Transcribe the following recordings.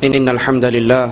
إن الحمد لله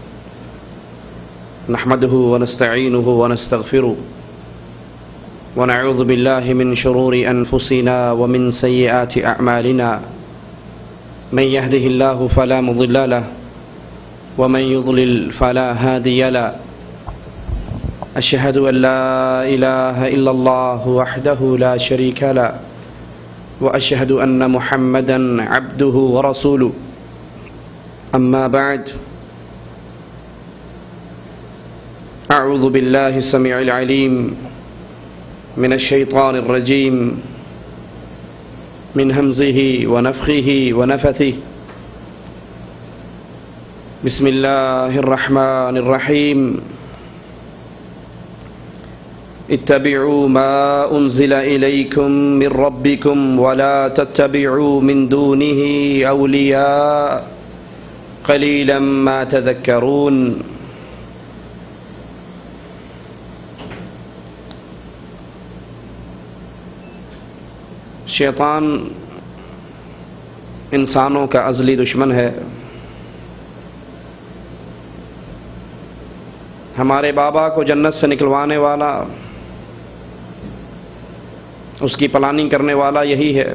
نحمده ونستعينه ونستغفره ونعوذ بالله من شرور أنفسنا ومن سيئات أعمالنا من يهده الله فلا مضل له ومن يضلل فلا هادي له أشهد أن لا إله إلا الله وحده لا شريك له وأشهد أن محمدا عبده ورسوله أما بعد أعوذ بالله السميع العليم من الشيطان الرجيم من همزه ونفخه ونفثه بسم الله الرحمن الرحيم اتبعوا ما أنزل إليكم من ربكم ولا تتبعوا من دونه أولياء قليلا ما تذكرون شیطان انسانوں کا ازلی دشمن ہے. ہمارے بابا کو جنت سے نکلوانے والا، اس کی پلاننگ کرنے والا یہی ہے،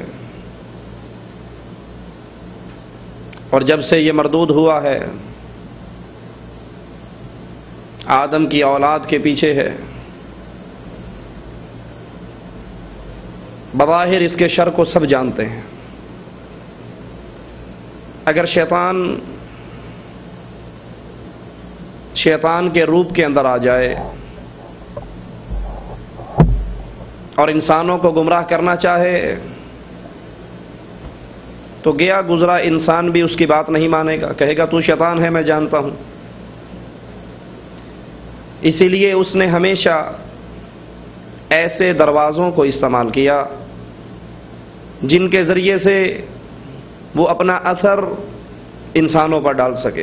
اور جب سے یہ مردود ہوا ہے آدم کی اولاد کے پیچھے ہے. بظاہر اس کے شر کو سب جانتے ہیں. اگر شیطان کے روپ کے اندر آ جائے اور انسانوں کو گمراہ کرنا چاہے تو گیا گزرا انسان بھی اس کی بات نہیں مانے گا، کہے گا تو شیطان ہے، میں جانتا ہوں. اسی لیے اس نے ہمیشہ ایسے دروازوں کو استعمال کیا جن کے ذریعے سے وہ اپنا اثر انسانوں پر ڈال سکے.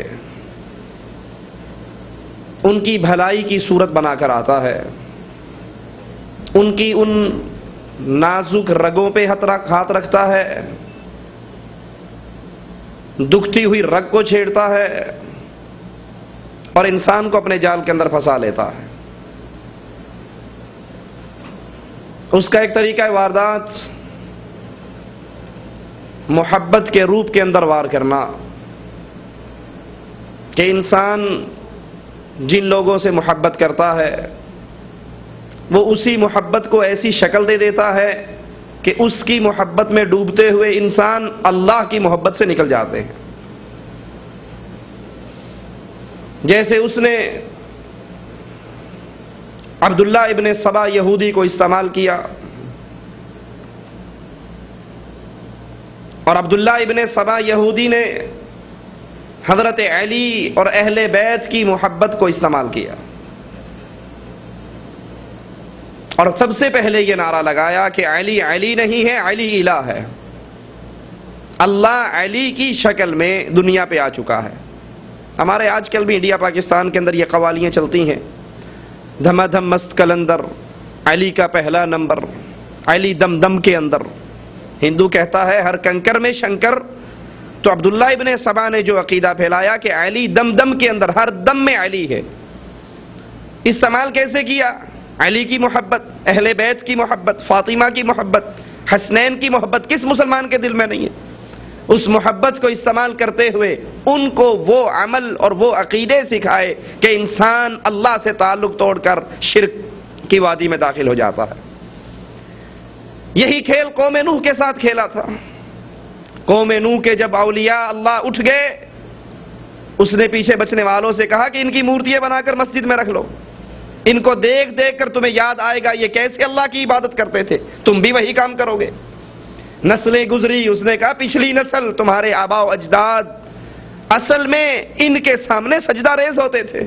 ان کی بھلائی کی صورت بنا کر آتا ہے، ان کی ان نازک رگوں پہ ہاتھ رکھتا ہے، دکھتی ہوئی رگ کو چھیڑتا ہے اور انسان کو اپنے جال کے اندر پھنسا لیتا ہے. اس کا ایک طریقہ ہے واردات محبت کے روپ کے اندر وار کرنا، کہ انسان جن لوگوں سے محبت کرتا ہے وہ اسی محبت کو ایسی شکل دے دیتا ہے کہ اس کی محبت میں ڈوبتے ہوئے انسان اللہ کی محبت سے نکل جاتے ہیں. جیسے اس نے عبداللہ ابن سبا یہودی کو استعمال کیا، اور عبداللہ ابن سبا یہودی نے حضرت علی اور اہل بیت کی محبت کو استعمال کیا، اور سب سے پہلے یہ نعرہ لگایا کہ علی علی نہیں ہے، علی الہ ہے. اللہ علی کی شکل میں دنیا پہ آ چکا ہے. ہمارے آج کل بھی انڈیا پاکستان کے اندر یہ قوالیاں چلتی ہیں، دھما دھم مست کلندر، علی کا پہلا نمبر، علی دم دم کے اندر. ہندو کہتا ہے ہر کنکر میں شنکر، تو عبداللہ ابن سبا نے جو عقیدہ پھیلایا کہ علی دم دم کے اندر، ہر دم میں علی ہے. استعمال کیسے کیا؟ علی کی محبت، اہل بیت کی محبت، فاطمہ کی محبت، حسنین کی محبت کس مسلمان کے دل میں نہیں ہے؟ اس محبت کو استعمال کرتے ہوئے ان کو وہ عمل اور وہ عقیدے سکھائے کہ انسان اللہ سے تعلق توڑ کر شرک کی وادی میں داخل ہو جاتا ہے. یہی کھیل قوم نوح کے ساتھ کھیلا تھا. قوم نوح کے جب اولیاء اللہ اٹھ گئے، اس نے پیچھے بچنے والوں سے کہا کہ ان کی مورتیاں بنا کر مسجد میں رکھ لو، ان کو دیکھ دیکھ کر تمہیں یاد آئے گا یہ کیسے اللہ کی عبادت کرتے تھے، تم بھی وہی کام کرو گے. نسلیں گزری، اس نے کہا پچھلی نسل تمہارے آبا و اجداد اصل میں ان کے سامنے سجدہ ریز ہوتے تھے.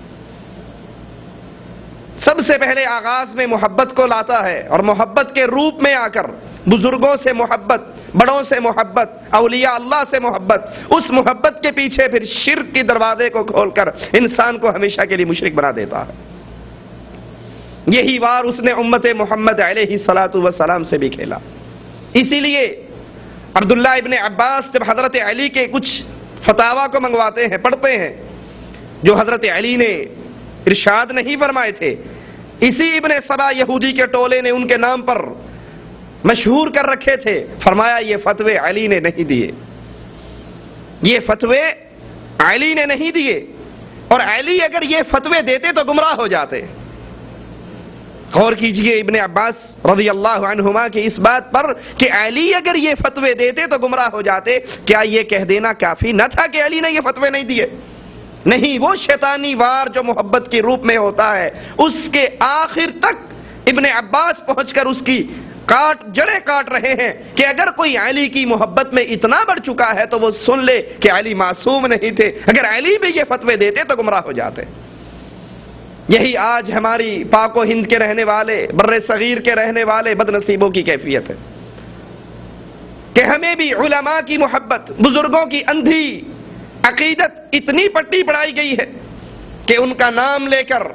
سب سے پہلے آغاز میں محبت کو لاتا ہے، اور محبت کے روپ میں آ کر بزرگوں سے محبت، بڑوں سے محبت، اولیاء اللہ سے محبت، اس محبت کے پیچھے پھر شرک کے دروازے کو کھول کر انسان کو ہمیشہ کے لیے مشرک بنا دیتا ہے. یہی وار اس نے امت محمد علیہ الصلاۃ والسلام سے بھی کھیلا. اسی لیے عبداللہ ابن عباس جب حضرت علی کے کچھ فتاوا کو منگواتے ہیں، پڑھتے ہیں، جو حضرت علی نے ارشاد نہیں فرمائے تھے، اسی ابن سبا یہودی کے ٹولے نے ان کے نام پر مشہور کر رکھے تھے، فرمایا یہ فتوے علی نے نہیں دیے، یہ فتوے علی نے نہیں دیے، اور علی اگر یہ فتوے دیتے تو گمراہ ہو جاتے۔ غور کیجئے ابن عباس رضی اللہ عنہما کی اس بات پر کہ علی اگر یہ فتوے دیتے تو گمراہ ہو جاتے، کیا یہ کہہ دینا کافی نہ تھا کہ علی نے یہ فتوے نہیں دیے؟ نہیں، وہ شیطانی وار جو محبت کے روپ میں ہوتا ہے، اس کے آخر تک ابن عباس پہنچ کر اس کی جڑیں کاٹ رہے ہیں کہ اگر کوئی علی کی محبت میں اتنا بڑھ چکا ہے تو وہ سن لے کہ علی معصوم نہیں تھے، اگر علی بھی یہ فتوے دیتے تو گمراہ ہو جاتے۔ یہی آج ہماری پاک و ہند کے رہنے والے، بر صغیر کے رہنے والے بد نصیبوں کی کیفیت ہے کہ ہمیں بھی علماء کی محبت، بزرگوں کی اندھی عقیدت اتنی پٹی پڑھائی گئی ہے کہ ان کا نام لے کر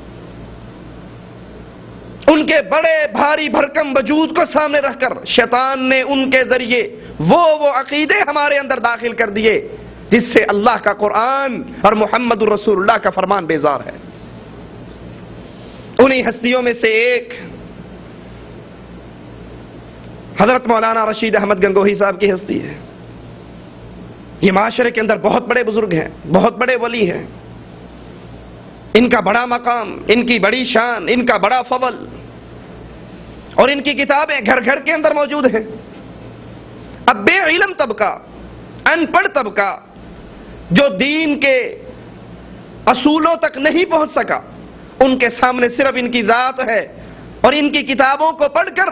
ان کے بڑے بھاری بھرکم وجود کو سامنے رکھ کر شیطان نے ان کے ذریعے وہ عقیدے ہمارے اندر داخل کر دیے جس سے اللہ کا قرآن اور محمد الرسول اللہ کا فرمان بیزار ہے۔ انہی ہستیوں میں سے ایک حضرت مولانا رشید احمد گنگوہی صاحب کی ہستی ہے۔ یہ معاشرے کے اندر بہت بڑے بزرگ ہیں، بہت بڑے ولی ہیں، ان کا بڑا مقام، ان کی بڑی شان، ان کا بڑا فضل، اور ان کی کتابیں گھر گھر کے اندر موجود ہیں۔ اب بے علم طبقہ، ان پڑھ طبقہ جو دین کے اصولوں تک نہیں پہنچ سکا، ان کے سامنے صرف ان کی ذات ہے، اور ان کی کتابوں کو پڑھ کر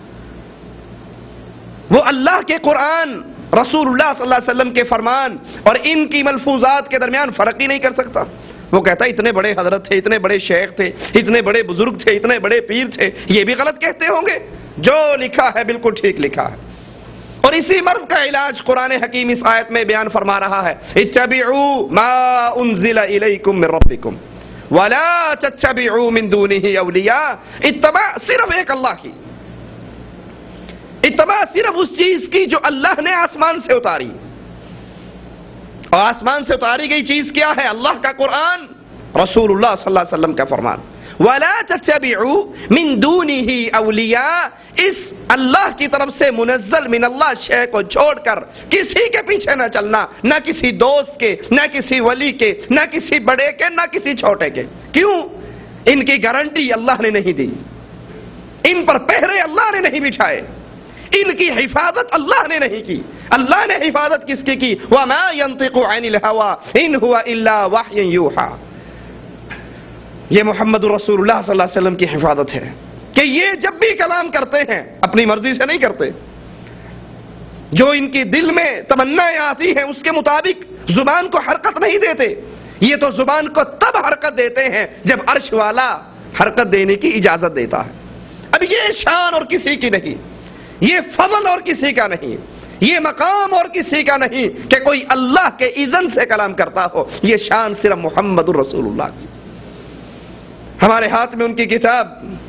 وہ اللہ کے قرآن، رسول اللہ صلی اللہ علیہ وسلم کے فرمان اور ان کی ملفوظات کے درمیان فرق ہی نہیں کر سکتا۔ وہ کہتا ہے اتنے بڑے حضرت تھے، اتنے بڑے شیخ تھے، اتنے بڑے بزرگ تھے، اتنے بڑے پیر تھے، یہ بھی غلط کہتے ہوں گے؟ جو لکھا ہے بالکل ٹھیک لکھا ہے۔ اور اسی مرض کا علاج قرآن حکیم اس آیت میں بیان فرما رہا ہے، اتبعوا ما انزل الیکم من ربکم ولا تتبعوا من دونه اولیاء۔ اتباع صرف ایک اللہ کی، اتباع صرف اس چیز کی جو اللہ نے آسمان سے اتاری، اور آسمان سے اتاری گئی چیز کیا ہے؟ اللہ کا قرآن، رسول اللہ صلی اللہ علیہ وسلم کا فرمان۔ وَلَا تَتَّبِعُوا مِن دُونِهِ أَوْلِيَاءَ، اس اللہ کی طرف سے منزل من اللہ شے کو چھوڑ کر کسی کے پیچھے نہ چلنا، نہ کسی دوست کے، نہ کسی ولی کے، نہ کسی بڑے کے، نہ کسی چھوٹے کے۔ کیوں؟ ان کی گارنٹی اللہ نے نہیں دی، ان پر پہرے اللہ نے نہیں بٹھائے، ان کی حفاظت اللہ نے نہیں کی۔ اللہ نے حفاظت کس کی وَمَا يَنطِقُ عَنِ الْهَوَىٰ إِنْ هُوَ إِلَّا وَحْيٌ يُوحَىٰ۔ یہ محمد رسول اللہ صلی اللہ علیہ وسلم کی حفاظت ہے کہ یہ جب بھی کلام کرتے ہیں اپنی مرضی سے نہیں کرتے، جو ان کی دل میں تمنائیں آتی ہیں اس کے مطابق زبان کو حرکت نہیں دیتے۔ یہ تو زبان کو تب حرکت دیتے ہیں جب عرش والا حرکت دینے کی اجازت دیتا ہے۔ اب یہ شان اور کسی کی نہیں، یہ فضل اور کسی کا نہیں، یہ مقام اور کسی کا نہیں کہ کوئی اللہ کے اذن سے کلام کرتا ہو، یہ شان صرف محمد الرسول اللہ کی۔ ہمارے ہاتھ میں ان کی کتاب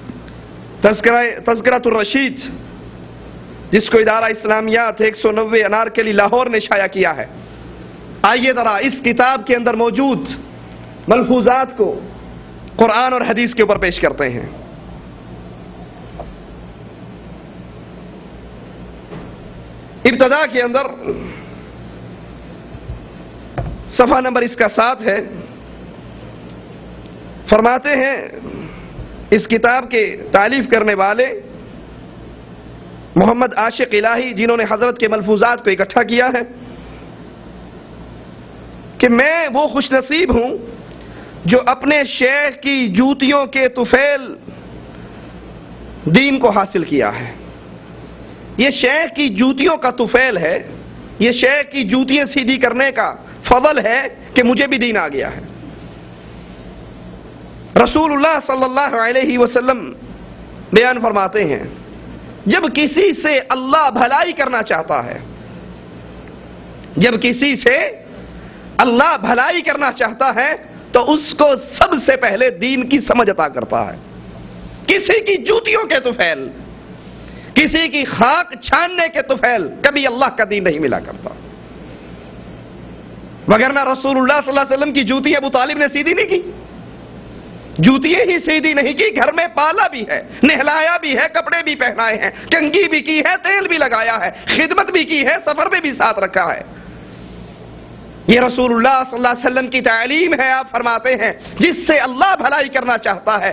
تذکرۃ الرشید، جس کو ادارہ اسلامیات 190 انارکلی لاہور نے شائع کیا ہے۔ آئیے ذرا اس کتاب کے اندر موجود ملفوظات کو قرآن اور حدیث کے اوپر پیش کرتے ہیں۔ ابتدا کے اندر صفحہ نمبر اس کا 7 ہے، فرماتے ہیں اس کتاب کے تالیف کرنے والے محمد عاشق الہی، جنہوں نے حضرت کے ملفوظات کو اکٹھا کیا ہے، کہ میں وہ خوش نصیب ہوں جو اپنے شیخ کی جوتیوں کے طفیل دین کو حاصل کیا ہے۔ یہ شیخ کی جوتیوں کا طفیل ہے، یہ شیخ کی جوتیاں سیدھی کرنے کا فضل ہے کہ مجھے بھی دین آ گیا ہے۔ رسول اللہ صلی اللہ علیہ وسلم بیان فرماتے ہیں، جب کسی سے اللہ بھلائی کرنا چاہتا ہے، جب کسی سے اللہ بھلائی کرنا چاہتا ہے تو اس کو سب سے پہلے دین کی سمجھ عطا کرتا ہے۔ کسی کی جوتیوں کے طفیل، کسی کی خاک چھاننے کے طفیل کبھی اللہ کا دین نہیں ملا کرتا۔ वगरना रसूलुल्लाह सल्लल्लाहु अलैहि वसल्लम की जूती अबू तालिब ने सीधी नहीं की, जूतियां ही सीधी नहीं की, घर में पाला भी है, नहलाया भी है, कपड़े भी पहनाए हैं, कंघी भी की है, तेल भी लगाया है, खिदमत भी की है, सफर में भी साथ रखा है। ये रसूलुल्लाह सल्लल्लाहु अलैहि वसल्लम की तालीम है। आप फरमाते हैं जिससे अल्लाह भलाई करना चाहता है